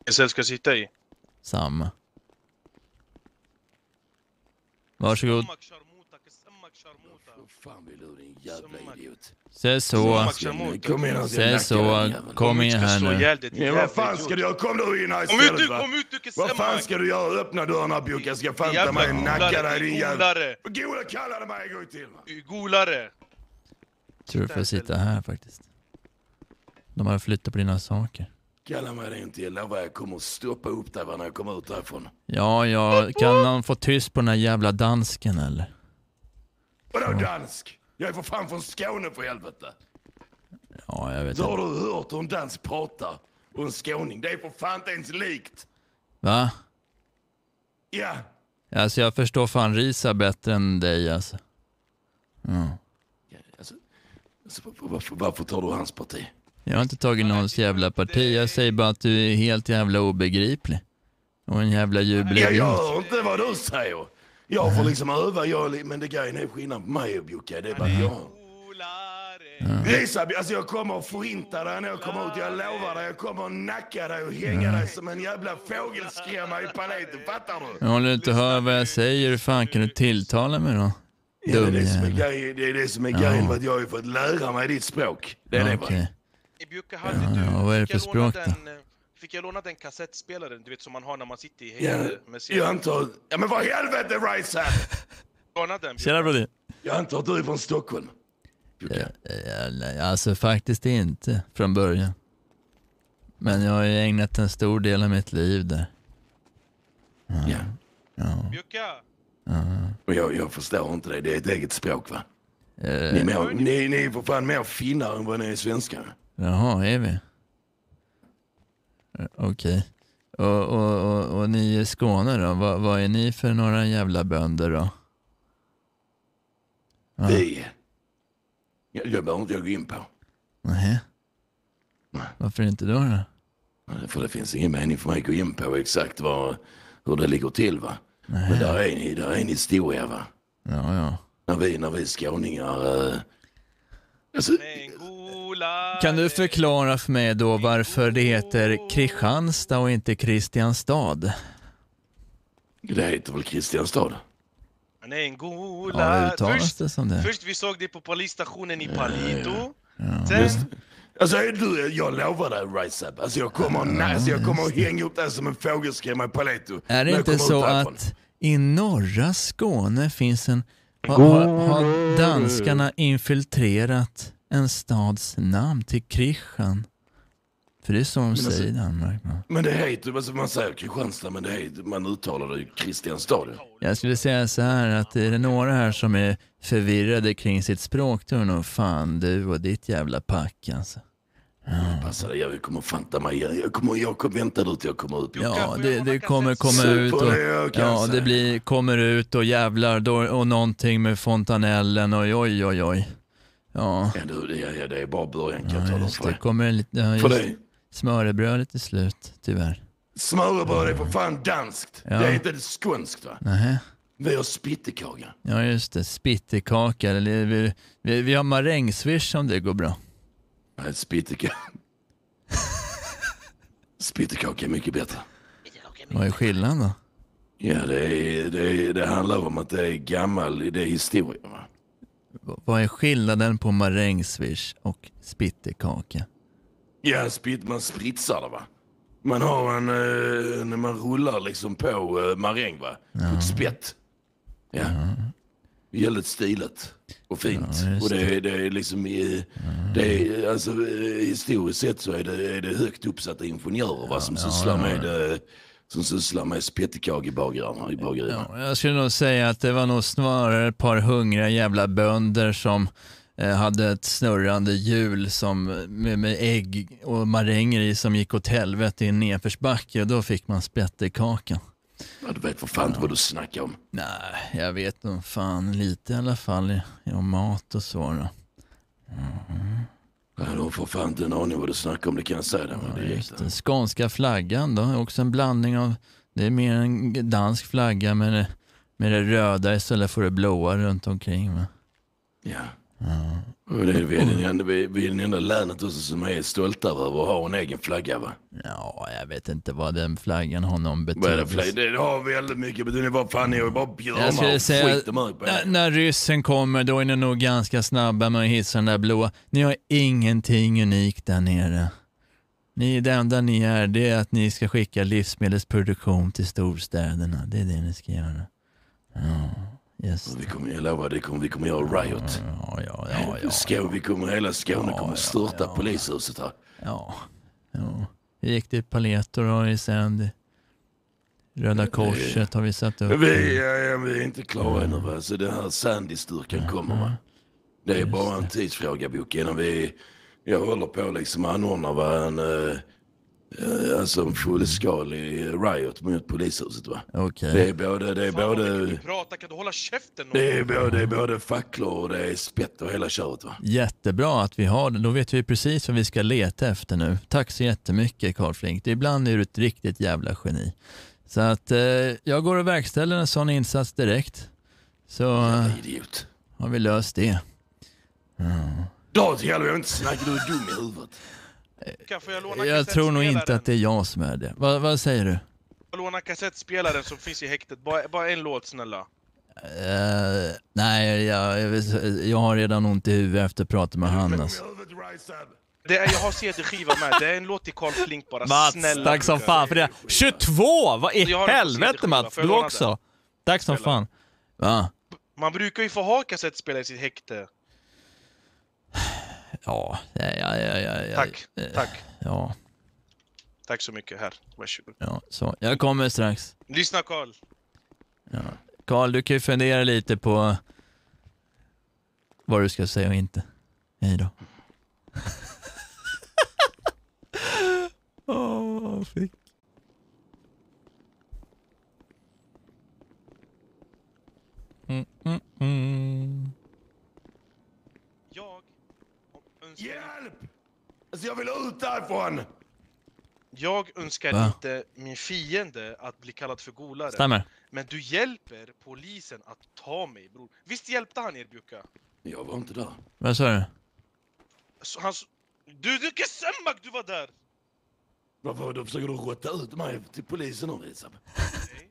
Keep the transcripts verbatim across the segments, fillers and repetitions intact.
Jag ska sitta i. Samma. Varsågod. Fan vill du, din jävla idiot. Se så. Kom igen, Se så. Kom igen här nu. Ja, vad fan ska du göra? Kom du in här istället, va? Vad fan ska du göra? Öppna dörrarna, Björk. Jag ska fanta mig nacka dig, din jävla... Gola kallade mig en gång till, va? Golare. Tror du får sitta här faktiskt. De har flyttat på dina saker. Kalla mig det inte, jag lovar jag kommer att stoppa upp dig när jag kommer ut därifrån. Ja, ja. Kan någon få tyst på den här jävla dansken, eller? Vadå dansk? Jag är för fan från Skåne, för helvete. Ja, jag vet Så inte. har du hört hur en dansk pratar? Och en skåning, det är för fan inte ens likt. Va? Ja. Alltså jag förstår fan Risa bättre än dig, alltså. Ja. Ja, alltså, alltså varför, varför tar du hans parti? Jag har inte tagit någons jävla parti. Jag säger bara att du är helt jävla obegriplig. Och en jävla jubileum. Jag hör inte vad du säger. Jag får liksom öva, jag, men det grejen är skillnad på mig och Bjucka. Det är bara jag. Ja. Risa, alltså jag kommer att förinta dig när jag kommer ut. Jag lovar dig, jag kommer att nacka dig och hänga dig som en jävla fågelskrämma i paleten. Fattar du? Jag håller inte hör vad jag säger. Hur fan kan du tilltala mig då? Ja, det, är det, som är grejen, det är det som är grejen. Ja. För att jag har ju fått lära mig ditt språk. Det är ja, det okay. bara. Bjucka, hade ja, du, ja, vad är det för språk då? Den, fick jag låna den kassettspelaren, du vet, som man har när man sitter i ja, med jag antar... Ja, men vad helvete, Rice här! Låna den, tjena, brody. Jag antar att du är från Stockholm. Ja, ja, alltså faktiskt inte från början. Men jag har ju ägnat en stor del av mitt liv där. Ja. Ja. Ja. Bjucka! Ja. Och jag, jag förstår inte det, det är ett eget språk, va? Uh, ni, är mer, ni, ni är för fan mer finnar än vad ni är svenskar. Jaha, är vi? Okej. Okay. Och, och, och, och ni i Skåne då? Vad, vad är ni för några jävla bönder då? Ja. Vi? Jag, jag behöver inte jag gå in på. Nej. Varför inte då då? För det finns ingen mening för mig att gå in på exakt vad, hur det ligger till, va? Nej. Men där är ni, där är en historia, va? Ja, ja. När vi, när vi skåningar... Uh, alltså, kan du förklara för mig då varför det heter Kristianstad och inte Kristianstad? Det heter väl Kristianstad? Nej, en gola. Ja, uttalas först, det som det. Först vi såg det på polisstationen i Palito. Ja, ja. Sen... Just, alltså, du, jag lovar dig, Rice Up. Alltså, jag kommer, ja, alltså, jag kommer att hänga upp dig som en fågelskrämma i Palito. Är det inte så att i norra Skåne finns en... Har, har, har danskarna infiltrerat en stads namn till Kristian? För det är så de men säger i alltså, Danmark. Man. Men det heter, alltså man säger Kristianstad, men det heter, man uttalar det ju Kristianstad. Jag skulle säga så här att är det några här som är förvirrade kring sitt språk, då är nog fan du och ditt jävla pack alltså. Ja. Passa dig, jag kommer fanta mig. Jag kommer, jag kommer vänta ut jag kommer ut. Ja, det, det kommer komma ut och ja, det blir kommer ut och jävlar då, och någonting med fontanellen och oj oj oj. Ja. Ja, det, ja, ja, det är bara början kan ja, jag ta just, det. Det kommer lite ja, för det. Smörrebröd till slut, tyvärr. Smörrebröd är för fan danskt. Ja. Det är inte skånskt, va? Nähä. Vi har spittekaka. Ja, just det. Spittekaka. Eller vi, vi, vi har marängsviss om det går bra. Nej, spittekaka. Spittekaka är mycket bättre. Vad är skillnaden då? Ja, det, är, det, är, det handlar om att det är gammal, det är historia, va? Vad är skillnaden på marängsviss och spittekaka? Ja, spit, man spritsar det, va? Man har en, eh, när man rullar liksom på eh, maräng, va? På ja. ett spett. Ja. ja. Väldigt stiligt och fint. Ja, och det är, det är liksom, eh, det är, alltså historiskt sett så är det, är det högt uppsatta ingenjörer, va? Som ja, sysslar ja, ja. med... Eh, som sysslar med spettekag i bagarna i bagarna. Ja, jag skulle nog säga att det var nog snarare ett par hungriga jävla bönder som eh, hade ett snurrande hjul som, med, med ägg och maränger i som gick åt helvete i en nedförsbacke och då fick man spettekaka. Ja, du vet för fan ja. vad du snackar om. Nej, jag vet nog fan lite i alla fall om mat och så då. Mm. Ja, då får fan inte en aning vad du snackar om, det kan jag säga. Det, ja, det just den skånska flaggan då är också en blandning av, det är mer en dansk flagga med det, med det röda istället för det blåa runt omkring. Va? Ja. Ja. Och det är vi, är den enda, vi, vi är den enda länet också som är stolta över att ha en egen flagga, va? Ja, jag vet inte vad den flaggan har någon Vad är det, betydelse. flagga? Det har väldigt mycket betydelse. Vad fan är det? Bara björnar Jag skulle och säga, skit de ut på när, det. när ryssen kommer då är ni nog ganska snabba med att hissa den där blåa. Ni har ingenting unikt där nere. Ni, det enda ni är, det är att ni ska skicka livsmedelsproduktion till storstäderna. Det är det ni ska göra. Ja, just Vi kommer, jag lovar, det kommer, vi kommer göra riot. Ja, ja, ja, ja. Skå, vi kommer, hela Skåne Ja, kommer ja, störta ja. polishuset här. Ja, ja. Vi gick till Paletor och i Sandy. Röda korset har vi satt upp. Men vi, ja, ja, vi är inte klara ännu, va? Så den här Sandy-styrkan kommer, va? Det är bara en tidsfråga, Boke, innan vi... Jag håller på liksom att anordna, va? En, uh, alltså en fullskalig riot mot polishuset, va? Okej. Det är både... Det är Fan, vad mycket både... du pratar, kan du hålla käften? Det är både, det är både facklor och det är spett och hela köret, va? Jättebra att vi har det. Då vet vi precis vad vi ska leta efter nu. Tack så jättemycket, Carl Flink. Ibland är du ett riktigt jävla geni. Så att eh, jag går och verkställer en sån insats direkt. Så Jävla eh, idiot. har vi löst det. Ja. Dra till helvete, jag inte snackar, du är dum i huvudet. Kan får jag låna Jag tror nog inte kassettspelaren? att det är jag som är det. Va, vad säger du? Jag lånar kassettspelaren som finns i häktet. Bara, bara en låt, snälla. Uh, nej, jag, jag, jag har redan ont i huvudet efter att prata med Hannas. Det är, jag har C D-skiva med. Det är en låt till Carl Flink bara. Mats, Snälla. tack som fan för det. tjugotvå! Vad i Jag har en helvete, CD-skiva. Mats? Får jag Du låna också. den? Tack som Spela. fan. Va? Man brukar ju få ha kassettspelare i sitt häkte. Ja, ja, ja, ja, ja, Tack, ja, tack. Ja, Tack så mycket. Här, varsågod. ja, så. Jag kommer strax. Lyssna, Carl. Ja. Carl, du kan ju fundera lite på vad du ska säga och inte. Hej då. Åh, fick. Mm, mm, mm. Jag önskar, Hjälp! Alltså jag vill ut därifrån! jag önskar Va? inte min fiende att bli kallad för golare. Stämmer. Men du hjälper polisen att ta mig, bror. Visst hjälpte han er, Bjuka? Jag var inte där. Vad sa du? Så han... s- Du, du Kessemak, du var där! Varför då försöker du råtta ut mig till polisen och Risab? Nej.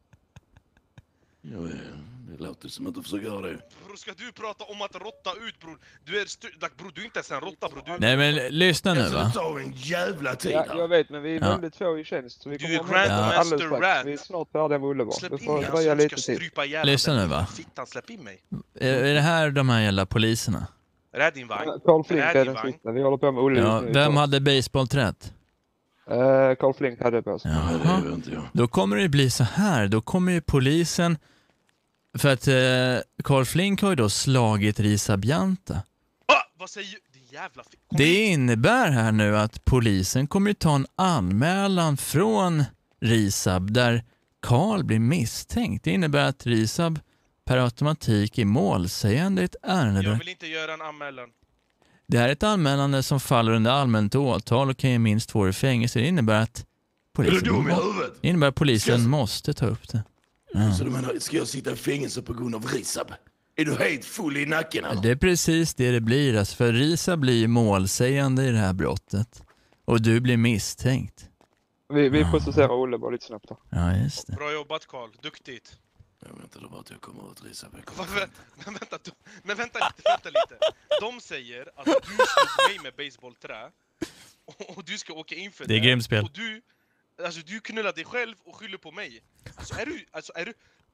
Ja, det låter som att du försöker göra det. Bror, ska du prata om att råtta ut, bror? Du är stu- like, bror, du är inte ens en råtta, bror. Du, Nej, men lyssna nu, Alltså va? det tar en jävla tid Ja, här. jag vet, men vi är Ja. väldigt få i tjänst. Så vi Du kommer är att ha med Grandmaster alldeles strax. Rat. Vi är snart färdiga med Ullevål. släpp Det in får mig, alltså, dröja du lite ska tid. strypa ihjäl Lyssna mig. nu, va? Fittan, släpp in mig. Är, är det här de här jävla poliserna? Är det här din vagn? Carl Flink är är din den vagn. sista. Vi håller på med Ulle Ja, just nu. vem hade baseballträtt? Eh, Carl Flink hade på sig. Nej, det Jaha. är inte jag. Då kommer det bli så här. Då kommer ju polisen... För att eh, Carl Flink har ju då slagit Risa Bjanta. Ah, vad säger du? Din jävla fi- Kom Det hit. innebär här nu att polisen kommer ju ta en anmälan från Risab där Carl blir misstänkt. Det innebär att Risab per automatik är målsägande i ett ärende. Jag Där. vill inte göra en anmälan. Det här är ett anmälande som faller under allmänt åtal och kan ge minst två år i fängelse. Det innebär att Är du polisen, dum i må- huvudet? det innebär att polisen Ska- måste ta upp det. Ja. Så du menar, ska jag sitta i fängelse på grund av Risab? Är du helt full i nacken eller? Det är precis det det blir. Alltså, för Risa blir målsägande i det här brottet. Och du blir misstänkt. Vi, vi processerar Ulle bara lite snabbt då. Ja, just det. Bra jobbat, Carl. Duktigt. Jag väntar bara att jag kommer ut Risab. Jag kommer Varför? Men vänta, du- men vänta lite, vänta lite. De säger att du slog mig med baseballträ och, och du ska åka in för Det är grymt spel. Och du, alltså du knullar dig själv och skyller på mig. Alltså är du, alltså är du...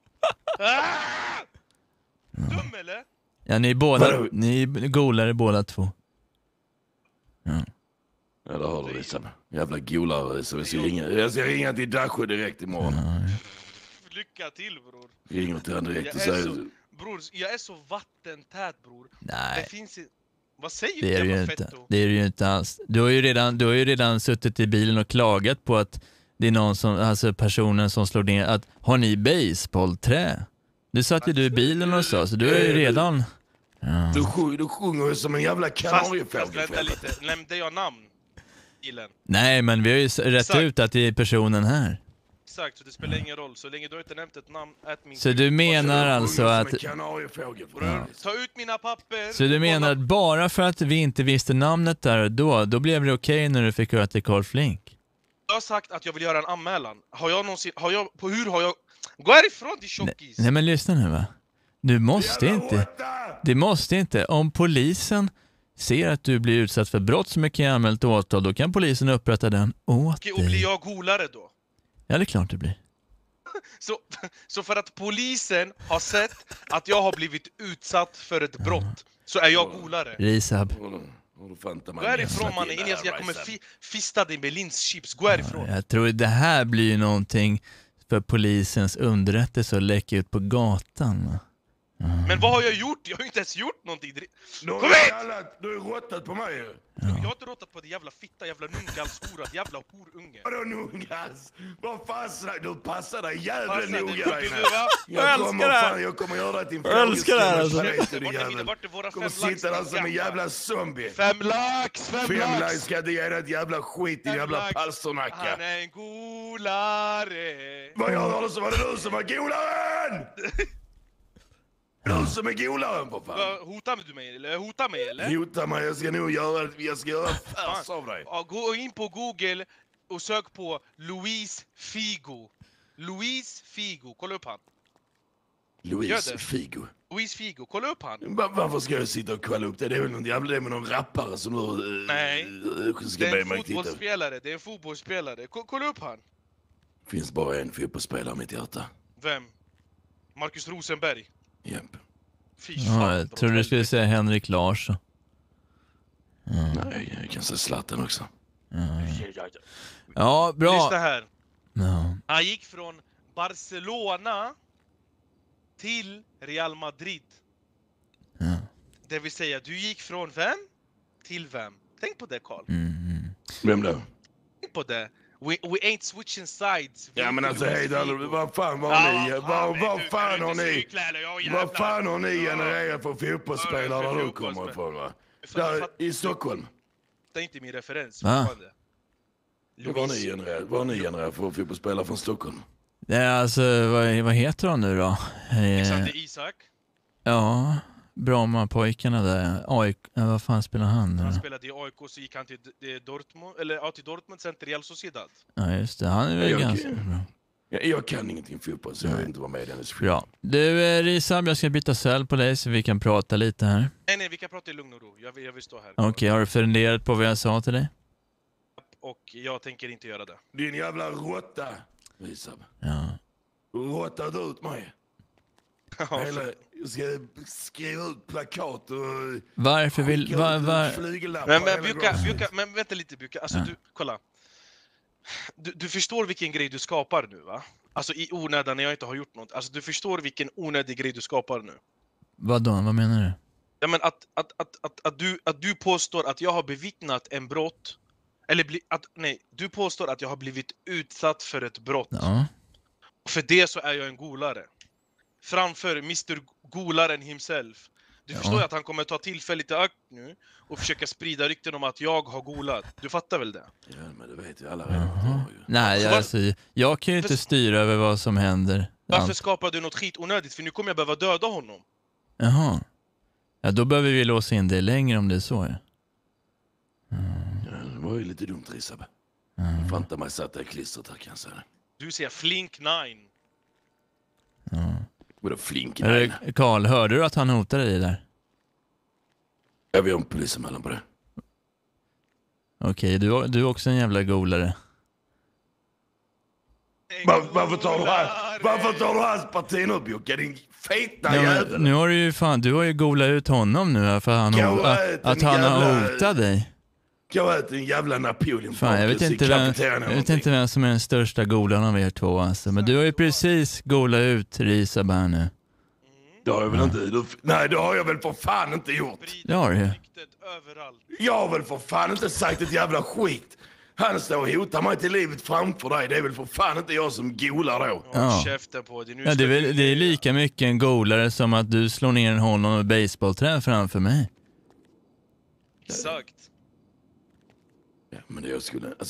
Ah! Dum eller? Ja, ni är båda, Vadå? ni är golare båda två. Ja. Ja, där har du Risab. Jävla golare Risab. Jag ska ringa, jag ska ringa till Dasho direkt imorgon. Lycka till, bror. Ringer till honom direkt Jag och är säger... så, bror, jag är så vattentät, bror. Nej, Det finns i... Vad säger det du, är det ju jävla inte. fetto? Det är det ju inte alls. Du har ju redan, du har ju redan suttit i bilen och klagat på att det är någon som, alltså personen som slår ner, att har ni baseballträ? Du satt ju du i bilen och sa, så du är ju redan... Ja. Du, sjung, du sjunger ju som en jävla Fast, fast kanariefågel. vänta lite, nämnde jag namn? Killen. Nej, men vi har ju s- rätt Exakt. ut att det är personen här. exakt, så det spelar ingen roll. Så länge du inte nämnt ett namn, ät min... Så du menar alltså att... Ja. Ta ut mina papper! Så du menar att bara för att vi inte visste namnet där och då, då blev det okej när du fick höra att det är Carl Flink? Jag har sagt att jag vill göra en anmälan. Har jag någonsin... Har jag... På hur har jag... Gå härifrån till tjockis! Nej men lyssna nu va. Du måste inte... Det måste inte. Om polisen ser att du blir utsatt för brott som är kan anmält åtal, då kan polisen upprätta den åt Okej, dig. och blir jag golare då? Ja, det är klart det blir. Så, så för att polisen har sett att jag har blivit utsatt för ett brott, så är jag golare. Risab. Gå härifrån mannen, innan jag kommer fi- fista dig med linschips. Gå härifrån. Jag tror det här blir ju någonting för polisens underrättelse att läcka ut på gatan. Mm. Men vad har jag gjort? Jag har ju inte ens gjort någonting. Kom hit! Du har ju råttat på mig ju. Ja. Jag har inte råttat på det jävla fitta, jävla nungalshora, jävla horunge. Vadå nungas? Vad fan snackar du? Passar dig jävla Passar noga dig, dig du, nu. va? Jag älskar kommer det här. fan, jag kommer göra det till en Jag älskar det här, alltså. frågestund. Vart är mina- vart är våra Kommer fem lax? sitta där som en jävla zombie. Fem lax, fem, Fem lax! lax ska inte ge dig ett jävla skit, din Fem jävla lax. palsternacka. Han är en golare. Vad jag hörde så var det du som var golaren! Du som är golaren för fan. Va, Hotar du mig eller? Hotar mig eller? Hota mig, jag ska nog göra, jag ska göra färs av dig. Ja, gå in på Google och sök på Luis Figo. Luis Figo, kolla upp han. Gör Louise det. Figo. Luis Figo, kolla upp han. Va- Varför ska jag sitta och kolla upp det? Det är väl någon jävla, det är med någon rappare som du uh, Nej. ska Det är be en mig titta. fotbollsspelare, det är en fotbollsspelare. Ko- kolla upp han. Finns bara en fotbollsspelare i mitt hjärta. Vem? Marcus Rosenberg. Japp. Fy fan. Ja, jag trodde du skulle säga Henrik Larsson. Nej, jag kan säga Zlatan också. Ja, bra. Lyssna här. Ja. Han gick från Barcelona till Real Madrid. Ja. Det vill säga, du gick från vem till vem? Tänk på det, Carl. Mm. Vem då? Tänk på det. We, we ain't switching sides. Ja men alltså hej då, vad fan var Ja, ni? vad Vad, fan, vad du, fan kan du har inte ni? cykla eller? Ja, jävlar. Vad fan har ni Ja. genererat för fotbollsspelare Ja, där för du kommer fotbollsspelare. ifrån va? Fan, Där fatt- i Stockholm. Det är inte min referens. Va? fortfarande. Vad har ni genererat? Vad har ni genererat för fotbollsspelare från Stockholm? Det är alltså, vad, vad heter de nu då? Eh, Alexander Isak. ja, Bromma-pojkarna där. A I K, ja, vad fan spelar han nu Han då? spelade i A I K, så gick han till D- Dortmund, eller ja, till Dortmund, sen till Real Sociedad. Ja, just det. Han är väl Jag- ganska bra. Ja, jag kan ingenting fotboll så jag vet inte vad med i den. Bra. Du, eh, Risab, jag ska byta cell på dig så vi kan prata lite här. Nej, nej, vi kan prata i lugn och ro. Jag vill, jag vill stå här. Okej, har du funderat på vad jag sa till dig? Och jag tänker inte göra det. Din jävla råtta, Risab. Ja. Råttade ut mig. Hela, jag ska skriva ut plakat och... Varför vill... skicka Var, ut var, flygellappar Men, men, hela Bjuka, grafen. Bjuka, men vänta lite Bjuka, alltså Ja. du, kolla. Du, du förstår vilken grej du skapar nu va? Alltså i onödan när jag inte har gjort något. Alltså du förstår vilken onödig grej du skapar nu. vadå, vad menar du? Ja, men att, att, att, att, att, du, att du påstår att jag har bevittnat en brott. Eller bli, att, nej, du påstår att jag har blivit utsatt för ett brott. Ja. För det så är jag en golare. Framför mister Golaren himself. Du Ja. förstår ju att han kommer ta tillfället i akt nu och försöka sprida rykten om att jag har golat. Du fattar väl det? Ja, men det vet ju alla redan. Jaha. Nej, Så jag, var- alltså, jag kan ju inte styra över vad som händer. Varför Ja. skapar du något skit onödigt? För nu kommer jag behöva döda honom. Jaha. Ja, då behöver vi låsa in det längre om det är så. Ja. Ja, det var ju lite dumt, Risab. Mm. Fan inte mig satt där i klistret här kan jag säga det. Du säger Flink nine. Vadå flink? Är Nej. det- Karl, hörde du att han hotade dig där? Jag vill ha en polisanmälan på det. Okej, du, du är också en jävla golare. Var, varför tar du hans, varför tar du hans parti nu, Bjuka? Din feta Ja, jävel. men, nu har du ju fan, du har ju golat ut honom nu här för han, Gå ho- och att, ät att en han har jävla- hotat dig. Gå och ät en jävla Napoleon. Fan, jag vet Bakelse i inte, vem, kafeterian jag eller vet någonting. inte vem som är den största golaren av er två alltså. Men du har ju precis golat ut Risab här nu. Det har jag väl inte... Du, nej, det har jag väl för fan inte gjort. Det har du ju. Ryktet överallt. Jag har väl för fan inte sagt ett jävla skit. Han står och hotar mig till livet framför dig. Det är väl för fan inte jag som golar då. Håll Ja. käften på dig. Nu Ja, det, ska är väl, du- det är lika mycket en golare som att du slår ner en honom med baseballträ framför mig. Exakt. Ja, men det jag skulle... Alltså,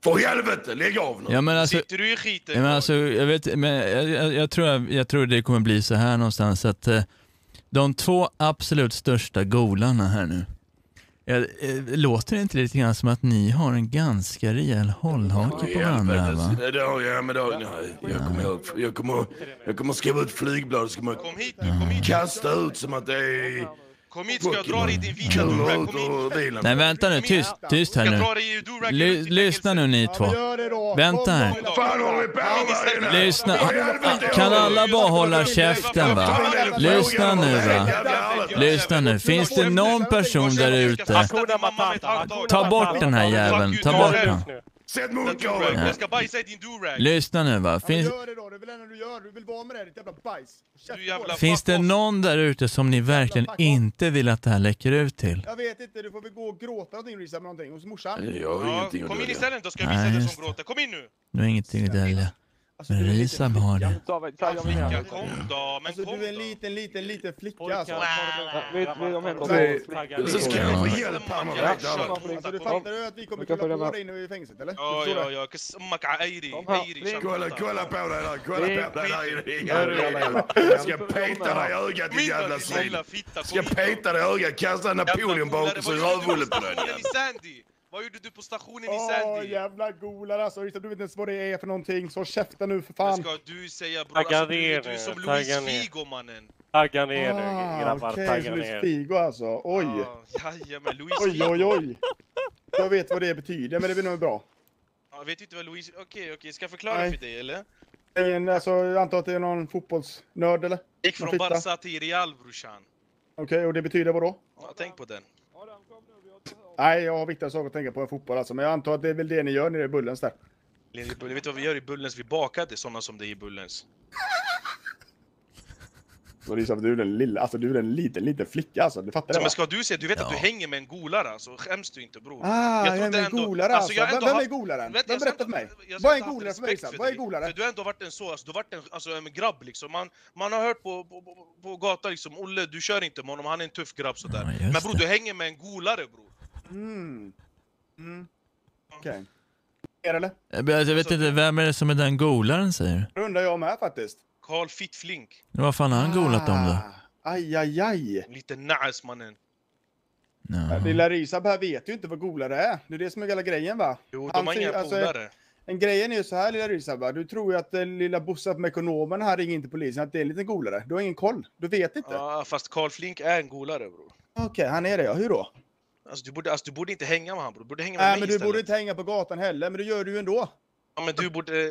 För helvete, lägg av nu. Ja, men alltså, Sitter du i skiten? ja, men alltså, jag, vet, men jag, jag, jag, tror, jag, jag tror det kommer bli så här någonstans att eh, de två absolut största golarna här nu. Jag, eh, låter det inte lite grann som att ni har en ganska rejäl hållhake på varandra, va? Det där, ja, men då, nej, jag kommer ihåg, jag kommer, jag kommer skriva ut flygblad, ska man Kom hit nu, kom hit. kasta ut som att det är... Kom hit, ska jag dra dig i din vita Kulor durag, ut kom hit. ur bilen. Nej, vänta nu, tyst, tyst här Ska jag nu. dra dig i durag Ly, ut i lyssna fängelse? nu ni två. Vänta här. Fan håller vi på med det? Lyssna, kan alla bara hålla käften, va? Lyssna nu, va? Lyssna nu, finns det någon person där ute? Ta bort den här jäveln, ta bort den. Sätt munkavel. Jag ska bajsa i din durag. Lyssna nu, va? Finns, Gör det då, det är väl det du gör. Du vill vara med det, ditt jävla bajs. Du jävla finns fuck det off. någon där ute som ni verkligen inte vill att det här läcker ut till? Jag vet inte, du får väl gå och gråta någonting, Risa, med någonting hos morsan. Jag har Ja, ingenting att kom in dölja. istället då ska jag visa Nej, dig just som gråter. Kom in nu. Du har ingenting att dölja. Alltså, Men du är en Risa liten har flicka. det. Ta, ta, jag med. Ja, kom då, men Alltså kom du är en då. liten, liten, liten flicka alltså. Vi, vi omhändertar Så- Så ska jag få hjälp här med direkt. Alltså du fattar du att vi kommer Du kan kunna följa få med. dig inne i fängelset eller? Ja, Du förstår ja, det? ja. Kas امك عايري Kom här, عايري ring. Kolla, kolla på dig där, kolla Vi- på dig där. vi- Jag- Jag ska peta dig i ögat din jävla svin. Ska peta dig i ögat, kasta en Napoleon bakom och rövhullet på dig. i Sandy? Vad gjorde du på stationen i Åh Sandy? jävla golare alltså, Risa, du vet inte ens vad det är för någonting. Så käften nu för Vad fan. ska du säga bror? Tagga Alltså, du, ner du är som nu, Luis tagga ner. Figo mannen. Tagga ner nu Ah, grabbar, okej, tagga så Luis ner. Figo alltså. Oj. Ja, jajamän, Luis Oj, Figo. oj, oj. Jag vet vad det betyder, men det blir nog bra. Ja, vet inte vad Luis... Okej, okej, ska jag förklara Nej. för dig eller? En, alltså, jag antar att det är någon fotbollsnörd eller? Gick Någon från fitta. Barca till Real brorsan. Okej, och det betyder vad då? Ja, tänk på den. Nej, jag har viktigare saker att tänka på än fotboll alltså. Men jag antar att det är väl det ni gör nere i Bullens där. Vet du vad vi gör i Bullens? Vi bakade sådana som det är i Bullens. Så det är så att du är en lilla, alltså du är en liten, liten flicka alltså. Du fattar det Så, va? men ska du se, du vet att du Ja. hänger med en golare alltså. Skäms du inte bror? Ah, jag är trodde med ändå- golare alltså. jag har Vem, ändå vem är haft- golaren? Vet, Vem jag berättar ska för mig? inte- jag ska Vad är inte haft golare för mig respekt Risa? för Vad är dig. golare? För du har ändå varit en så, alltså, du har varit en, alltså, en grabb liksom. Man, man har hört på, på, på, på gatan liksom, Olle du kör inte med honom, han är en tuff grabb sådär. Ja, just Men bror det. du hänger med en golare bror. Mm. Mm. Okej. Är det eller? Jag jag vet inte, vem är det som är den golaren, säger du? Det undrar jag med faktiskt. Carl Fittflink. Vad fan har han golat om då? Ah, aj, aj, aj. Lite nice mannen. Ja. Lilla Risa här vet ju inte vad golare är. Det är det som är hela grejen va? Jo, Han de har ser- inga alltså, polare. En grejen är ju så här lilla Risa va? Du tror ju att eh, lilla Bosse med ekonomen här ringer in till polisen att det är en liten golare. Du har ingen koll. Du vet inte. Ja, fast Carl Flink är en golare bror. Okej, han är det ja. Hur då? Alltså du borde, alltså, du borde inte hänga med honom bror. Du borde hänga med Nej mig men du istället. borde inte hänga på gatan heller. Men det gör du ju ändå. Ja, men du borde...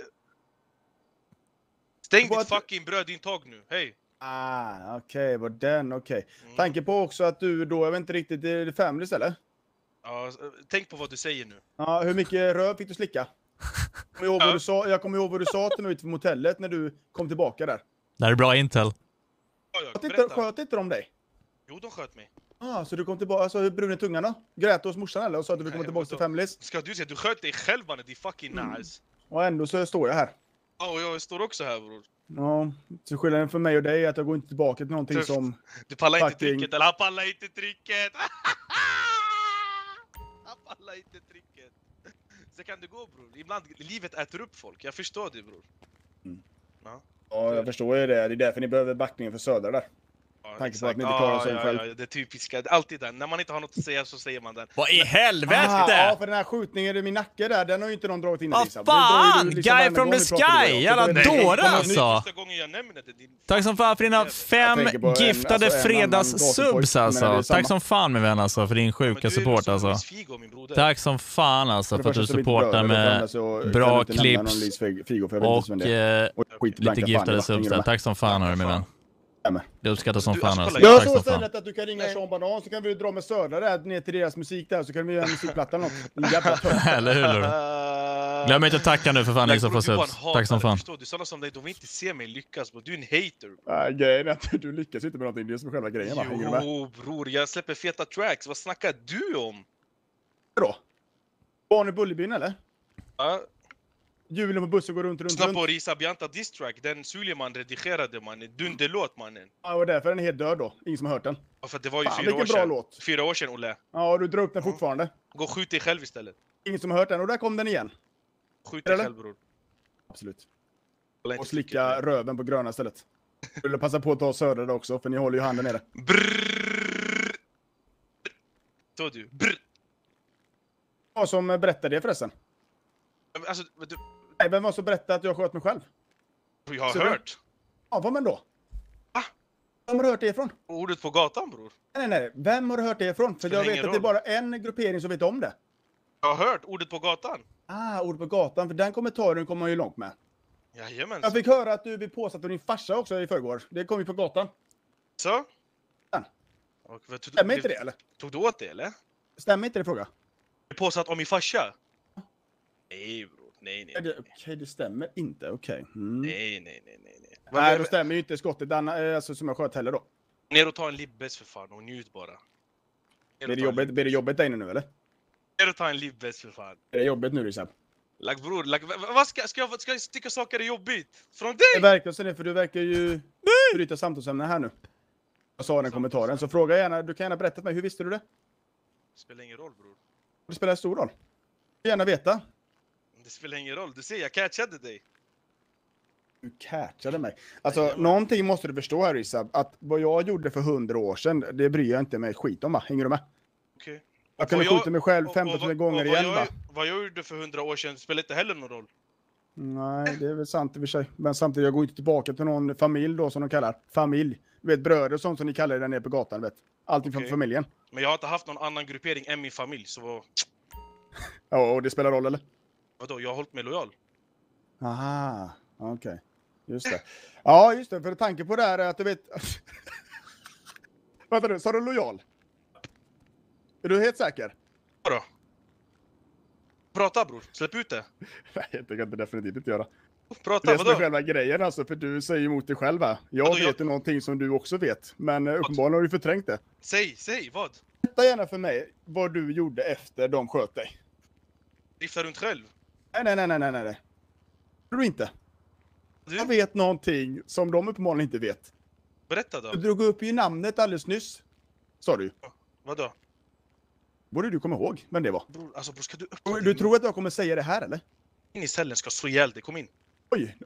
Stäng Vad- ditt fucking brödintag nu, hej! Ah, okej, var den, okej. Mm. Tanke på också att du då, jag vet inte riktigt, är det Families eller? Ja, tänk på vad du säger nu. Ja, hur mycket röv fick du slicka? Jag kommer ihåg vad du sa, jag kommer ihåg vad du sa till mig ute på motellet när du kom tillbaka där. Det här är bra intel. Ja, ja, Sköt inte, berätta. sköt inte de dig? Jo, de sköt mig. Ah, så du kom tillbaka, alltså hur brun i tungan då? Grät du hos morsan eller? Och sa att du vill komma Nej, tillbaka till vadå? Families? Ska du säga, du sköt dig själv mannen, det är fucking Mm. nice. Och ändå så står jag här. Ja, och jag står också här bror. Ja, så skillnaden för mig och dig är att jag går inte tillbaka till någonting Tufft. som... Du pallar inte Fucking- trycket, eller han pallar inte trycket! Han pallar inte trycket. Så kan det gå bror. Ibland, livet äter upp folk. Jag förstår det bror. Ja, jag förstår ju det. Det är därför ni behöver backningen för Södra där. Ja, Tanke på exakt. att ni inte klarar sånt ja, själv. ja, ja, det typiska. Alltid den. När man inte har något att säga så säger man den. Vad i helvete? Ah, ja, för den här skjutningen i min nacke där, den har ju inte någon dragit in i Vad Lisa. Det drar ju fan? du liksom Guy varenda from gång the vi pratar om det. sky! Och så Jävla börjar det- dåre Det är alltså! första gången jag nämner det. Din... Tack som fan för dina Jag fem tänker på en- giftade alltså en fredags-subs annan gatupojk, men det är alltså. samma. Tack som fan min vän alltså för din Men sjuka du är support som alltså. Luis Figo, min broder. Tack som fan alltså För för det att du första så är vi inte supportar bröder, och för det andra med så kan bra du inte nämna någon clips Lis Figo, för jag vet inte och vem det är. eh, Och skit lite blanka fan, giftade det subs ringer där. de. Tack som fan hör du min vän. Stämmer. Det uppskattar som Du, fan alltså, alltså. kolla, Jag Tack tror som fan. istället att du kan ringa Sean Banan så kan vi dra med Södra där ner till deras musik där så kan vi göra en musikplatta eller något. En jävla tönt. Eller hur? Uh, Glöm inte att tacka nu för fan like, ni som bror, får du bara en subs. hatare, Tack som fan. Förstår du? Sådana som dig, de vill inte se mig lyckas. Bro. Du är en hater. Nej, grejen är att du lyckas inte med någonting. Det är som är själva grejen va? Hänger du med? Jo bror, jag släpper feta tracks. Vad snackar du om? Då? Barn i Bullerbyn eller? Ja, Hjulen på bussen går runt, runt, lyssna runt. på Risa Bianta diss track. Den Suleiman redigerade mannen. Dunderlåt mannen. Ja, och därför är den helt död då. Ingen som har hört den. Ja, för det var ju Fan, fyra vilken år bra sedan. låt. Fyra år sedan Olle. Ja, och du drar upp den fortfarande. Gå och skjut dig själv istället. Ingen som har hört den och där kom den igen. Skjut dig Eller? själv bror. Absolut. Kolla inte Och sticket. slicka röven på gröna istället. Jag vill passa på att ta södra också, för ni håller ju handen nere. Brrrr. Så du. Brrr. Vad som berättade det förresten? Alltså, du, Nej, vem var som berättade att jag sköt mig själv? jag har Så du- hört. Ja, vad men då? Va? Vem har du hört det ifrån? Ordet på gatan bror. Nej, nej, nej. Vem har du hört det ifrån? För Spelar jag vet ingen att det är roll. bara en gruppering som vet om det. Jag har hört ordet på gatan. Ah, ord på gatan. För den kommentaren kommer man ju långt med. Jajamensan. Jag fick höra att du vill påstå att du är din farsa också i förrgår. Det kom ju på gatan. Så? Ja. Och, vad, tog, Stämmer inte det, eller? Tog du åt det eller? Stämmer inte det, fråga? Du påstått om min farsa? Nej bror. Nej, nej, Är det- nej. Okej, okay, det stämmer inte. Okej. Okay. Mm. Nej, nej, nej, nej, nej. Nej, då stämmer ju inte skottet Anna, eh, alltså, som jag sköt heller då. Ner och ta en libbes för fan och njut bara. Ner Blir och det ta en jobbigt, blir det libbes. jobbigt där inne nu, eller? Ner och ta en libbes för fan. Är det jobbigt nu, Risab? Like, bror, like, vad vad ska, ska, jag, ska jag tycka saker är jobbigt? Från Det dig? verkar så det, för du verkar ju bryta samtalsämnen här nu. Jag sa den kommentaren, så fråga gärna, du kan gärna berätta för mig, hur visste du det? Spelar ingen roll bror. Det spelar stor roll. Jag vill gärna veta. Det spelar ingen roll. Du ser, jag catchade dig. Du catchade mig. Alltså, Jajamän. någonting måste du förstå här, Risab, att vad jag gjorde för hundra år sedan, det bryr jag inte mig skit om, va? Hänger du med? Okej. Jag kunde vad skjuta mig själv och- och femton vad- gånger och vad igen, jag, va? Vad jag gjorde för hundra år sedan spelar inte heller någon roll. Nej, det är väl sant i och för sig. Men samtidigt, jag går inte tillbaka till någon familj då, som de kallar. Familj. Du vet, bröder och sånt som ni kallar det där nere på gatan, vet. Allting från Okej. familjen. Men jag har inte haft någon annan gruppering än min familj, så vad- Ja, och det spelar roll, eller? vadå? Jag har hållit mig lojal. Aha, okej. Just det. Ja, just det. För tanke på det här är att du vet... Vänta nu, sa du lojal? Är du helt säker? Vadå? Prata bror, släpp ut det. Nej, det kan jag inte definitivt inte göra. Prata, Det är som är vadå? själva grejen, alltså, för du säger emot dig själv här. Jag Vadå, vet jag- ju någonting som du också vet, men eh, uppenbarligen har du förträngt det. Säg, säg, vad? Berätta gärna för mig vad du gjorde efter de sköt dig. Drifta runt själv? Nej, nej, nej, nej, nej, nej. Tror du inte? Du? Jag vet någonting som de uppenbarligen inte vet. Berätta då. Du drog upp ju namnet alldeles nyss. Sa du ju. Vadå? Borde du komma ihåg vem det var? Bror, alltså bror, ska du öppna Du din tror att jag kommer säga det här, eller? in i cellen, ska slå ihjäl dig, kom in. Oj!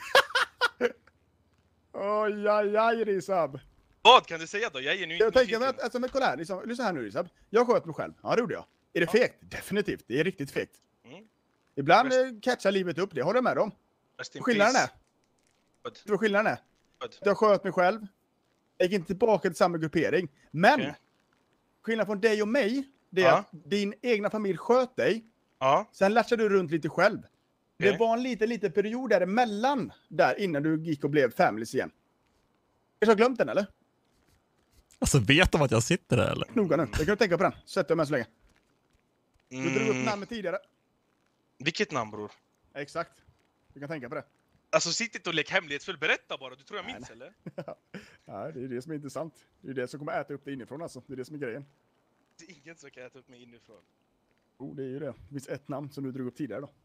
Oj, aj, aj, Risab. Vad kan du säga då? Jag är nu inte Jag tänker, nyfiken. men, alltså, men kolla här, liksom, lyssna här nu, Risab. Jag sköt mig själv. Ja, det gjorde jag. Är det fegt? Definitivt. Det är riktigt fegt. Mm. Ibland Rest- eh, catchar livet upp, det håller jag med om. Rest in Skillnaden är, peace. Vad? vet du vad skillnaden är? Vad? Jag sköt mig själv. Jag gick inte tillbaka till samma gruppering. Men, Okej. skillnaden från dig och mig, det är Ja. att din egna familj sköt dig. Ja, Sen latchade du runt lite själv. Det Okej. var en liten, liten period däremellan, där innan du gick och blev families igen. Kanske har glömt den, eller? Alltså vet de att jag sitter där eller? Noga nu. Jag kan du tänka på den. Sätt dig med så länge. Du drog upp mm. namnet tidigare. Vilket namn bror? Exakt. Du kan tänka på det. Alltså sitt inte och lek hemlighetsfull, berätta bara. Du tror jag Nej, minns eller? Ja, det är det som är intressant. Det är det som kommer äta upp det inifrån, alltså. Det är det som är grejen. Det är ingen som kan äta upp mig inifrån. Oh, det är ju det. Det finns ett namn som du drog upp tidigare då.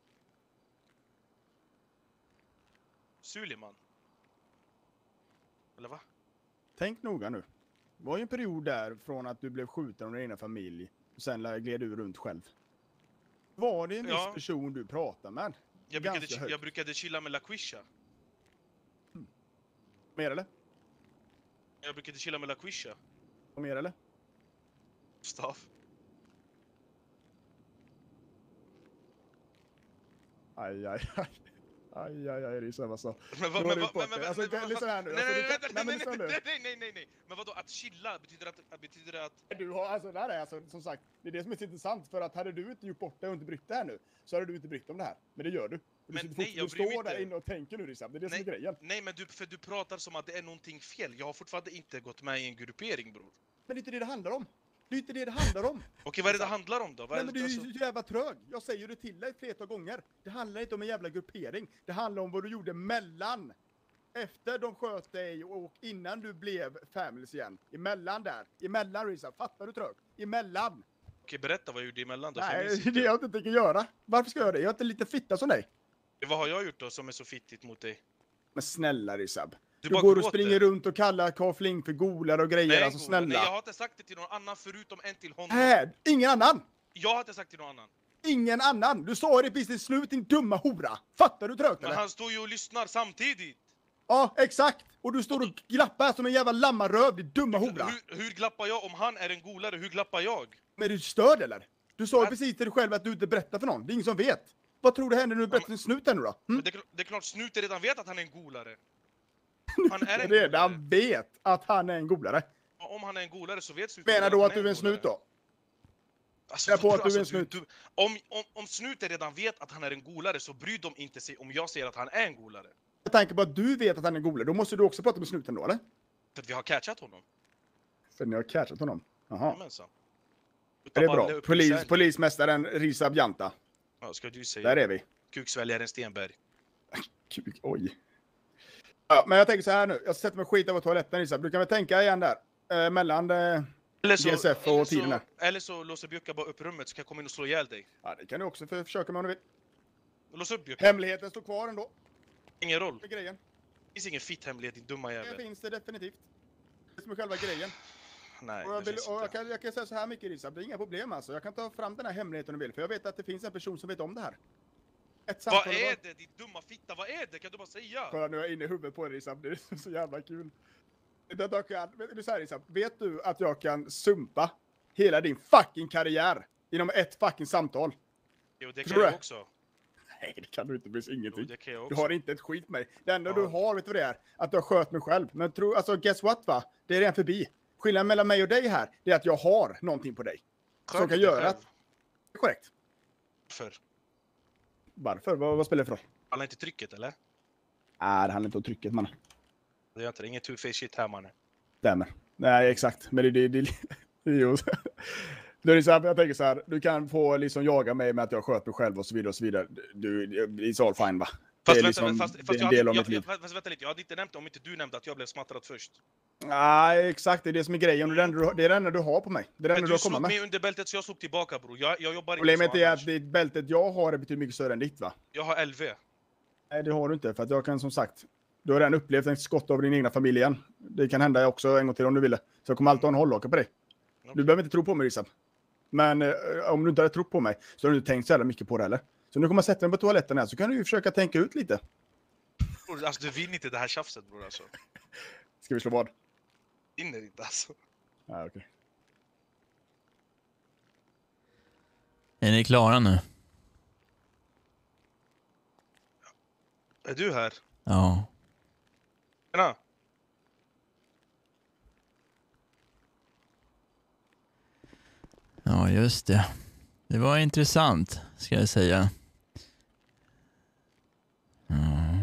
Suleiman. Eller va? Tänk noga nu. Det var ju en period där från att du blev skjuten av din egna familj och sen gled du runt själv. Var det en viss Ja. person du pratade med? Jag brukade, Ganska chi- högt. jag brukade chilla med LaQuisha. Mer eller? Jag brukade chilla med LaQuisha. Och mer eller? Gustav. Aj, aj, aj. Aj, aj, aj, Risab alltså. Men vad, Nu har men du vad, fått men det. vad, Alltså, men vad- lyssna här nu. Nej, Alltså, nej, du nej, kan- nej, nej, men nej, lyssna nu. nej, nej, nej, nej, nej. Men vadå, att chilla betyder att, betyder att... Du har, alltså, det här är alltså, som sagt, det är det som är så intressant. För att hade du inte gjort bort det och inte brytt det här nu, så hade du inte brytt om det här. Men det gör du. Du, Men sitter nej, fort- jag du bryr mig står där inte. inne och tänker nu, Risab. Det är det som är Nej. grejen. Nej, men du, för du pratar som att det är någonting fel. Jag har fortfarande inte gått med i en gruppering, bror. Men det är inte det det handlar om. Det är inte det det handlar om. Okej, vad är det det handlar om då? Vad Nej, är men det, du är alltså, ju så jävla trög. Jag säger det till dig ett flertal gånger. Det handlar inte om en jävla gruppering. Det handlar om vad du gjorde mellan. Efter de sköt dig och innan du blev families igen. Emellan där. Emellan, Risab. Fattar du trög? Emellan. okej, berätta vad jag gjorde emellan då. för jag Nej, minns det är det inte. jag inte tänker göra. Varför ska jag göra det? Jag är inte lite fitta som dig. Vad har jag gjort då som är så fittigt mot dig? Men snälla, Risab. Du Du, bara går och gråter. springer runt och kallar Carl Fling för golare och grejer. Nej, alltså Gola. Nej, jag snälla. har inte sagt det till någon annan förutom en till honom. Äh, ingen annan. Jag har inte sagt till någon annan. Ingen annan. Du sa det precis, slut din dumma hora. Fattar du trögt Men eller? han står ju och lyssnar samtidigt. Ja, exakt. Och du står och glappar som en jävla lammaröv, din dumma hora. Hur, hur glappar jag om han är en golare? Hur glappar jag? Men är du störd eller? Du sa ju Men- precis till dig själv att du inte berättar för någon. Det är ingen som vet. Vad tror du händer när du berättar till snuten nu då? Men Hm? det, är kl- det är klart snuten redan vet att han är en golare. Han är en golare. Redan vet att han är en golare. Om han är en golare så vet snuten Menar redan då han att du är en snut golare. då? Alltså, Jag på vad- att du är en alltså, snut. du- om, om, om snuten redan vet att han är en golare så bryr de inte sig om jag säger att han är en golare. Jag tänker på att du vet att han är en golare. Då måste du också prata med snuten då, eller? För att vi har catchat honom. För ni har catchat honom. Jaha. Jajamensan. Det är bra. Polis, polismästaren Risa Bjanta. Ja, ska du säga. Där är vi. Kuksväljaren Stenberg. Kuk, oj. Ja, men jag tänker så här nu. Jag sätter mig skita på toaletten, Risa. Du kan väl tänka igen där. Eh, mellan eh, Eller så, G S F och eller, tiden så, där. eller så låser Bjucka bara upp rummet så kan jag komma in och slå ihjäl dig. Ja, det kan du också för, försöka med om du vill. Lås upp Bjucka. Hemligheten står kvar ändå. Ingen roll. Med grejen. Det finns ingen fitt hemlighet, din dumma Det jävel. finns det definitivt. Det som är själva grejen. Nej, Och jag, det vill, finns och jag, inte. kan, jag kan säga så här mycket, Risa. Det är inga problem alltså. Jag kan ta fram den här hemligheten om du vill. För jag vet att det finns en person som vet om det här. Ett samtal. Vad är det, din dumma fitta? Vad är det? Kan du bara säga? Kolla, nu är jag inne i huvudet på dig, Risa. Det är så jävla kul. Det jag kan, vet du så här, Risa, vet du att jag kan sumpa hela din fucking karriär inom ett fucking samtal? Jo, det kan Tror jag du? också. Nej, det kan du inte. Det finns Jo, ingenting. det kan jag Du också. har inte ett skit med dig. Det enda Ja. du har, vet du vad det är? Att du har sköt mig själv. Men tro, alltså guess what va? Det är redan förbi. Skillnaden mellan mig och dig här, det är att jag har någonting på dig. Sköt som kan dig göra själv. att... Korrekt. För. Varför? Vad, vad spelar det för roll? Alla inte trycket, eller? Nej, det handlar inte om trycket, man. Det gör inte det. Ingen two-face shit här, mannen. Stämmer. Nej, exakt. Men det... det, det, det är ju... Det är så här, jag tänker så här, du kan få liksom jaga mig med att jag sköt mig själv och så vidare och så vidare. Du, it's all fine va? Det Fast, är vänta, liksom fast, det fast är en jag, del av jag, mitt liv. jag, fast vänta lite, jag hade inte nämnt det om inte du nämnde att jag blev smattrad först. Nej, exakt. Det är det som är grejen. Det är det enda du, det är det enda du har på mig. Det är det Men enda du du har komma slog med. mig under bältet så jag slog tillbaka, bror. Jag, jag jobbar inte Problemet så är annars. att det bältet jag har är betydligt mycket större än ditt va? Jag har L V. Nej, det har du inte. För att jag kan som sagt, du har redan upplevt en skott av din egna familj igen. Det kan hända också en gång till om du ville. Så jag kommer alltid ha en hållhaka på dig. Du behöver inte tro på mig, Risa. Men eh, om du inte hade trott på mig så har du inte tänkt så jävla mycket på det heller. Så nu kommer jag sätta mig på toaletten här så kan du ju försöka tänka ut lite. Bror, alltså du vinner inte det här tjafset, bror, alltså. Ska vi slå vad? Vinner inte, alltså. Ja, okej. Är ni klara nu? Är du här? Ja. Tjena. Ja, just det. Det var intressant, ska jag säga. Ja.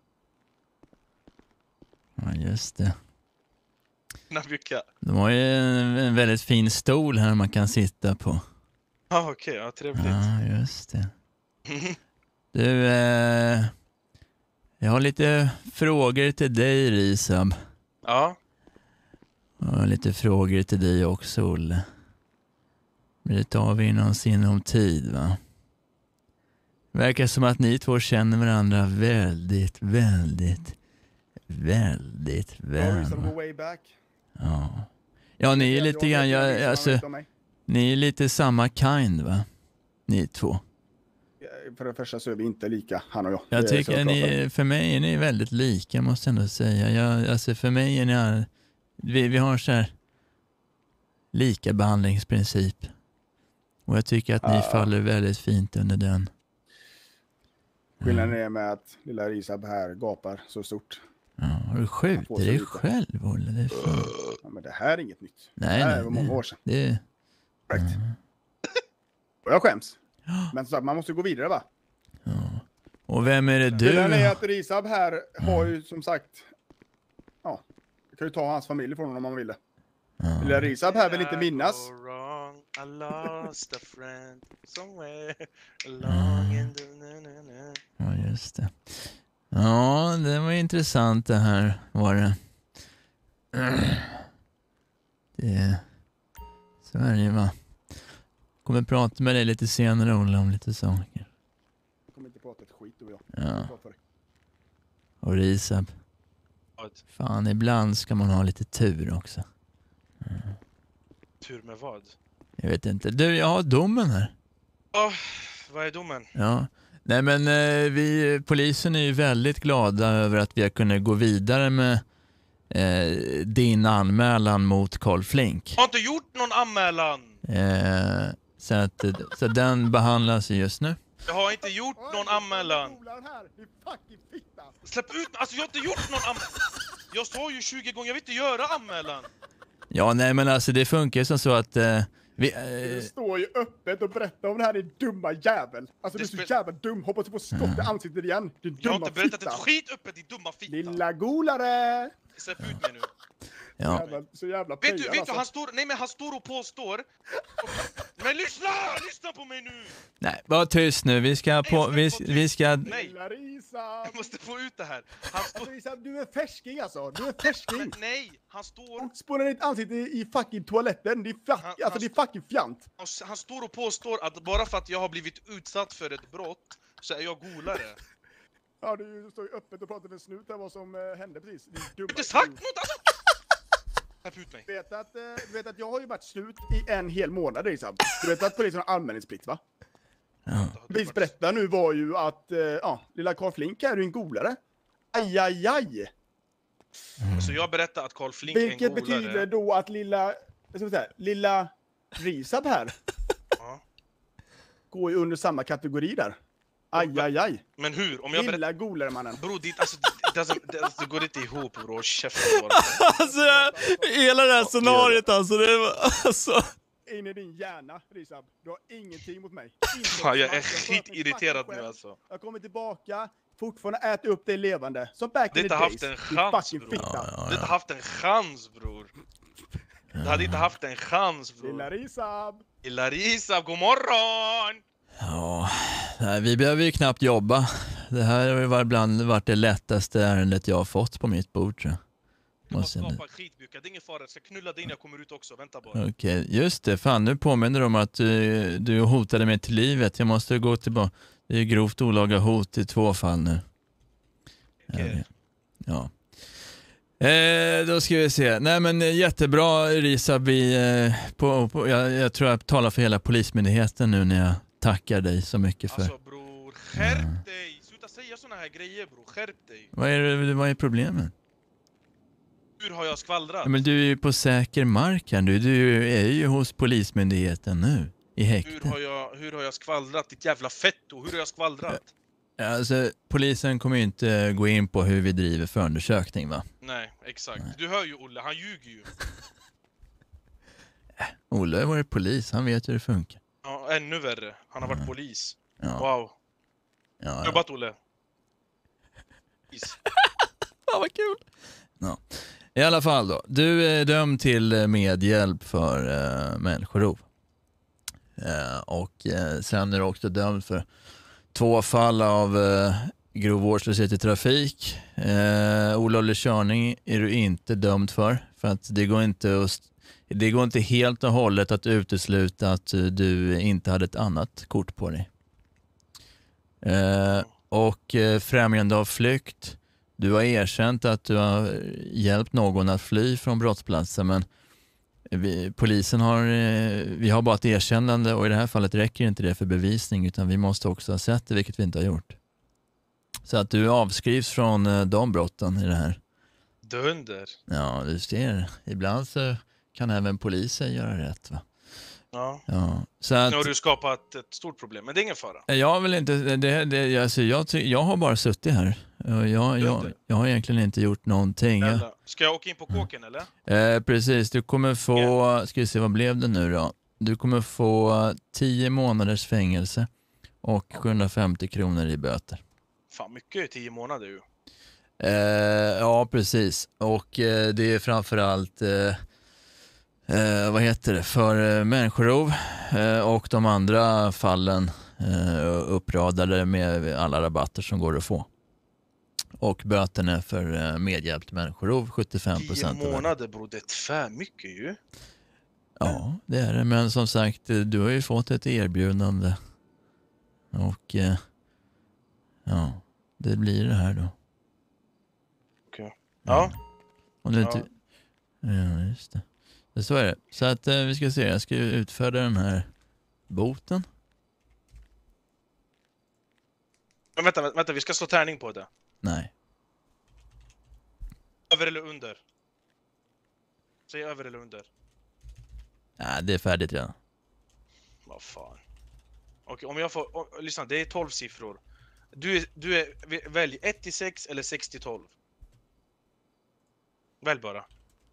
Ja, just det. Tjena, Bjucka. De har ju en, en väldigt fin stol här man kan sitta på. Ja, ah, okej. Ja, trevligt. Ja, just det. Du, eh, jag har lite frågor till dig, Risab. Ja. Och lite frågor till dig också, Olle. Men det tar vi inom sinom tid, va? Verkar som att ni två känner varandra väldigt, väldigt, väldigt Ja, väl. Risa, va? go way back. Ja. Ja, ni är lite grann, jag, alltså, ni är lite samma kind, va? Ni två. För det första så är vi inte lika, han och jag. Jag Det är så tycker klart ni, för mig är ni väldigt lika, måste jag ändå säga. Jag, alltså för mig är ni, vi, vi har så här lika behandlingsprincip. Och jag tycker att ni Ah. faller väldigt fint under den. Skillnaden är med att lilla Risab här gapar så stort. Ja, har du får skjutit så dig lite. själv, Olle? Det är fan. Ja, men det här är inget nytt. Nej, det här nej, var många nej. år sedan. Det, Correct. Och jag skäms. Men som sagt, man måste gå vidare va? ja. Och vem är det du? Skillnaden är att Risab här har ju som sagt, ja, jag kan ju ta hans familj från honom om man vill det. Ja. Lilla Risab här vill inte I minnas. go wrong, I lost a friend somewhere along in the... na, na, na. Ja, just det. Ja, det var intressant det här, var det. Det så är det, va? Kommer prata med dig lite senare, Olle, om lite saker. Jag kommer inte prata ett skit du och jag. Ja. Klart för dig. Och Risab. Vad? Fan, ibland ska man ha lite tur också. Tur med vad? Jag vet inte. Du, jag har domen här. Oh, vad är domen? Ja. Nej men eh, vi, polisen är ju väldigt glada över att vi har kunnat gå vidare med eh, din anmälan mot Carl Flink. Jag har inte gjort någon anmälan! Eh, så, att, så den behandlas just nu. Jag har inte gjort någon anmälan. Här. Det är fucking fitta. Släpp ut mig! Alltså jag har inte gjort någon anmälan. Jag sa ju tjugo gånger, jag vill inte göra anmälan. Ja nej men alltså det funkar ju som så att eh, vi, Du eh, står ju öppet och berättar om det här, din dumma jävel. Alltså Det du är så spel- jävla dum, hoppas du får skott i ansiktet igen. Din Jag har dumma inte berättat fitta. ett skit öppet, din dumma fitta. Lilla golare! Släpp ut mig nu. ja. Jävla, så jävla Vet du, pejad, vet alltså. du, han står, nej men han står och påstår. Men lyssna! Lyssna på mig nu! Nej, var tyst nu. Vi ska på, vi, vi ska... Nej, Lilla Risa! jag måste få ut det här. Han står... Alltså Risa, du är färsking alltså. Du är färsking. Men nej, han står... Spola ditt ansikte i fucking toaletten. Det är, fuck, Han- alltså, han- det är fucking fjant. Han står och påstår att bara för att jag har blivit utsatt för ett brott så är jag golare. Ja, du står ju öppet och pratar med snut här vad som eh, hände precis. Din dumma Jag har inte sagt idiot. något! Alltså. Släpp ut mig. Du vet att, eh, du vet att jag har ju varit slut i en hel månad, Risa. Du vet att polisen har anmälningsplikt, va? Ja. Vis berättar nu var ju att, eh, ja, lilla Carl Flink är ju en golare. Aj, aj, aj! Så jag berättar att Carl Flink är en Vilket golare. betyder då att lilla, jag ska säga, lilla Risab här Ja. går ju under samma kategori där. Aj, aj, aj. Men hur? Om jag berättar... Lilla golare mannen. Bro, det, alltså, det, det, det, det, det går inte ihop bror, käften bara. Alltså, hela det här scenariot alltså, det var, alltså. In i din hjärna, Risab. Du har ingenting mot mig. Fan, jag är Jag sköter mig skitirriterad fucking nu själv. alltså. Jag kommer tillbaka, fortfarande äter upp dig levande. Som back Det in the har inte days. haft en din chans, fucking bror. fitta. Ja, Du hade inte haft en chans bror. Du hade inte haft en chans Lilla bror. Risab. Larisa, god morgon! Ja, nej, vi behöver ju knappt jobba. Det här har ju varit bland varit det lättaste ärendet jag har fått på mitt bord, tror jag. Du har Måste jag- skapat skitbuka, det är ingen fara. Jag ska knulla dig när jag kommer ut också, vänta bara. Okej, just det. Fan, nu påminner du om att du, du hotade mig till livet. Jag måste gå tillbaka. Det är grovt olaga hot i två fall nu. Okej. Ja. Eh, då ska vi se. Nej men eh, jättebra Risa. Vi, eh, på, på, jag, jag tror jag talar för hela polismyndigheten nu när jag tackar dig så mycket för. Alltså bror, skärp dig! Sluta säga såna här grejer bror, skärp dig! Vad är, det- vad är problemet? Hur har jag skvallrat? Ja, men du är ju på säker mark här. Du, du är ju hos polismyndigheten nu. I Hur häktet. har, jag, hur har jag skvallrat? Ditt jävla fetto, hur har jag skvallrat? Alltså, polisen kommer ju inte gå in på hur vi driver förundersökning, va? Nej, exakt. Du hör ju Olle, han ljuger ju. Olle har varit polis, han vet hur det funkar. Ja, ännu värre. Han har varit polis. Ja, Wow. ja, ja. Jobbat Olle. Is. Fan vad kul. Ja. I alla fall då, du är dömd till medhjälp för uh, människorov. Uh, och uh, sen är du också dömd för två fall av uh, grov vårdslöshet i trafik. Uh, olovlig körning är du inte dömd för. För att det går inte, att, det går inte helt och hållet att utesluta att uh, du inte hade ett annat kort på dig. Uh, och uh, främjande av flykt. Du har erkänt att du har hjälpt någon att fly från brottsplatsen, men vi, polisen har, vi har bara ett erkännande och i det här fallet räcker inte det för bevisning utan vi måste också ha sett det, vilket vi inte har gjort. Så att du avskrivs från de brotten i det här. Dunder. Ja, du ser. Ibland så kan även polisen göra rätt, va? Ja. Ja. Så att, Nu har du skapat ett stort problem, men det är ingen fara. jag vill inte, det, det, alltså jag, ty, jag har bara suttit här. Och jag, jag, jag har egentligen inte gjort någonting. Jag, Eller, ska jag åka in på kåken eller? Eh, precis, du kommer få, ska vi se vad blev det nu då? Du kommer få tio månaders fängelse och sjuhundrafemtio kronor i böter. Fan, mycket i tio månader ju. Eh, ja, precis. Och eh, det är framförallt eh, eh, vad heter det? För eh, människorov eh, och de andra fallen eh, uppradade med alla rabatter som går att få. Och böten är för eh, medhjälpt människorov sjuttiofem Tio procent. månader bror, det är för mycket ju. Ja, det är det. Men som sagt, du har ju fått ett erbjudande. Och eh, ja, det blir det här då. Okej. Ja. Om du Ja. inte... Ja, just det. det. Så är det. Så att eh, vi ska se, jag ska ju utfärda den här boten. Men vänta, vänta, vi ska slå tärning på det. Nej. Över eller under? Säg över eller under. Nej, det är färdigt redan. Vad fan. Okej, om jag får... Oh, lyssna, det är tolv siffror. Du är... Du är välj ett till sex eller sex till tolv. Välj bara.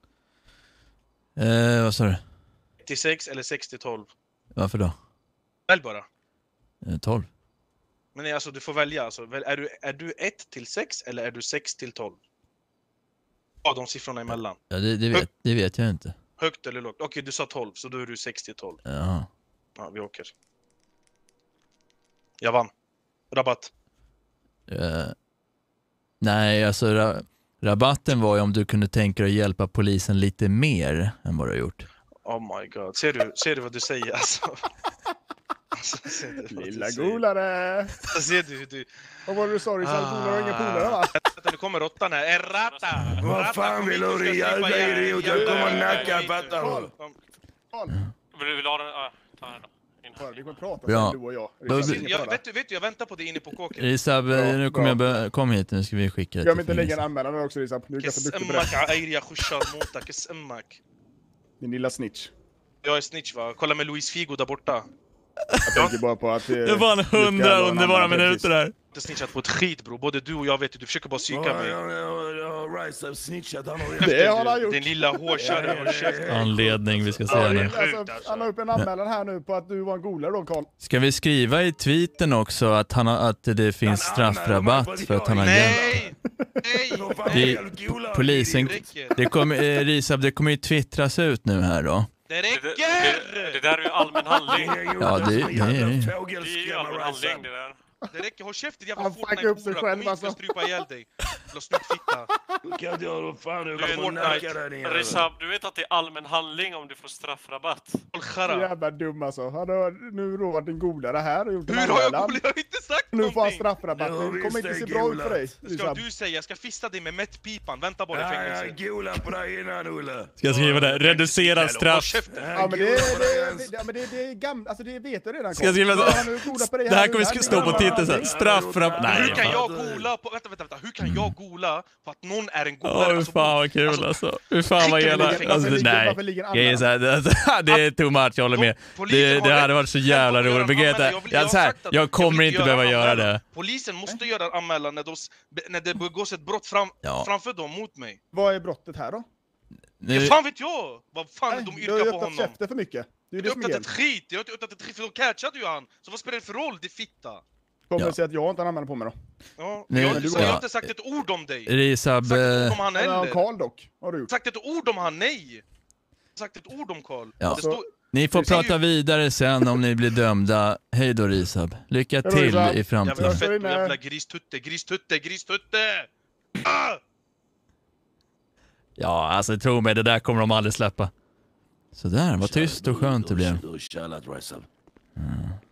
Eh, vad sa du? ett till sex eller sex till tolv. Varför då? Välj bara. Eh, tolv. Men nej, alltså du får välja. Alltså, väl, är du är du ett till sex eller är du sex till tolv? Ja, de siffrorna emellan. Ja, det, det, vet, det vet jag inte. Högt eller lågt? Okej, du sa tolv, så då är du sex till tolv. Jaha. Ja, vi åker. Jag vann. Rabatt. Eh, nej, alltså ra- rabatten var ju om du kunde tänka dig att hjälpa polisen lite mer än vad du har gjort. Oh my god. Ser du, ser du vad du säger alltså? Alltså, ser du vad du Lilla säger? golare! Ser du hur du... Vad var det du sa? Du sa Ah. golare och inga polare va? Vänta, nu kommer råttan här. Errata! Vad fan vill du din jävla idiot? Jag kommer att nacka, fattar du? Carl, Vill du vill ha den? Ja, ta den då. In. Carl, vi kommer prata Bra. sen du och jag. Bra. Det är inget Jag, bara. vet, du, vet du, jag väntar på dig inne på kåken. Risab, Bra, nu kommer bra. jag bö- kom hit, nu ska vi skicka det Glöm till inte lägga en fängelset. anmälan där också Risab. Du är ganska duktig på det. Kessemmak airiya khushar motak, kessemmak. Din lilla snitch. Jag är snitch va? Kolla med Luis Figo där borta. Jag tänker bara på att... eh, Det var en hundra underbara minuter där. Jag har snitchat på ett skit bro. Både du och jag vet ju, du försöker bara psyka Ja, mig. ja, ja, ja, Rice har snitchat, han har Det har han gjort. Din lilla hårkärra, håll käften. Anledning vi ska säga Ja, nu. alltså, han la upp en anmälan här nu på att du var en golare då Carl. Ska vi skriva i tweeten också att, han har, att det finns straffrabatt för att han har hjälpt? Nej! Nej! Det- Polisen, Det räcker! det kommer, eh, Risab, det kommer ju twittras ut nu här då. Det Det, det, det, räcker! det där är ju allmän handling. Ja, det- det är- Det är ju allmän handling det där. Det räcker, håll käften jävla Han fuckar upp sig själv, Kom hit, alltså. jag strypa ihjäl dig. Jävla snuttfitta. Kan inte göra fan, du Du, kommer att nacka dig din jävel. Risab, du vet att det är allmän handling om du får straffrabatt. Håll Så chara. jävla dum alltså. Han har nu rovat en golare här och gjort en Hur har jag anmälan. golat? Jag har inte sagt Nu får han någonting! straffrabatt. Ja, Det visst, kommer inte det se är bra ut för dig. golat. Ska Risab. du säga, jag ska fista dig med mättpipan. Vänta bara i Ja, fängelse. jag golar på dig innan, Olle. Ska jag skriva det? Reducerad Håll straff. käften. Ja men det, golar på dig det, ens. det, ja, men det, det är gammalt, alltså det vet du redan. Ska jag skriva så? Han har nu golat på dig Det här nu, kommer han- sk- stå på titeln sen. Straffrabatt. Hur Nej, kan fan. jag gola på... Vänta, vänta, vänta. Hur kan jag gola på att någon är en golare? Åh, hur Alltså, fan vad kul alltså. Hur fan vad Skickar du elakt. mig Alltså, Varför ligger- nej. varför ligger en Jag är så här, det, det är too much, jag håller med. Polisen Det, har det hade rätt. varit så jävla Jag får roligt. göra en Birgitta, anmälan. Jag vill- jag, jag så har här, sagt att jag jag kommer vill inte göra behöva en göra anmälan. det. Polisen måste göra en anmälan när, de, s- när det begås ett brott fram, Ja. framför dem mot mig. Vad är brottet här då? Ja, Nu, fan vet jag! Vad fan Nej, de du har yrkar ju på öppnat honom. käften för mycket. Det är ju Jag det har som är öppnat grejen. ett skit, jag har inte öppnat ett skit för de catchade ju han. Så vad spelar det för roll, det fitta? Kommer Ja. att säga att jag inte har en anmälan på mig då. Ja, Nu- jag, har men inte- du- jag har ja. inte sagt ett ord om dig. Risab, Sagt ett eh, ord om han Men ja, heller. Carl dock, har du gjort. Sagt ett ord om han, nej. Sagt ett ord om Karl. Ja. Det står... ni får Det är ju- prata vidare sen om ni blir dömda. Hej då Risab. Lycka Hej då, till Risab. i Jävla framtiden. fett och inne. jävla gristutte, gristutte, gristutte! Ah! Ja, alltså tro mig, det där kommer de aldrig släppa. Så där, vad tyst och skönt det blev. Du har kärlat, Rice. Mm.